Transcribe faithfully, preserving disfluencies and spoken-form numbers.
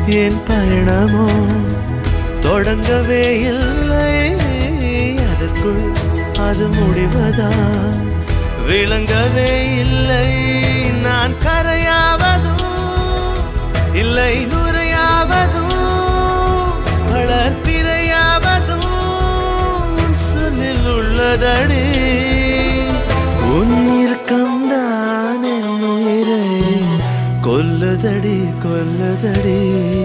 என் பயணமோ தொடங்கவே இல்லை, அதற்குள் அது முடிவதா விளங்கவே இல்லை. நான் கரையாவதும் இல்லை நுரையாவதும் வளர்ப்பிரையாவதும் சொல்லில் உள்ளதடி. உன் இறுக்கம்தான் என் உயிரை கொல்லுதடி கொல்லுதடி.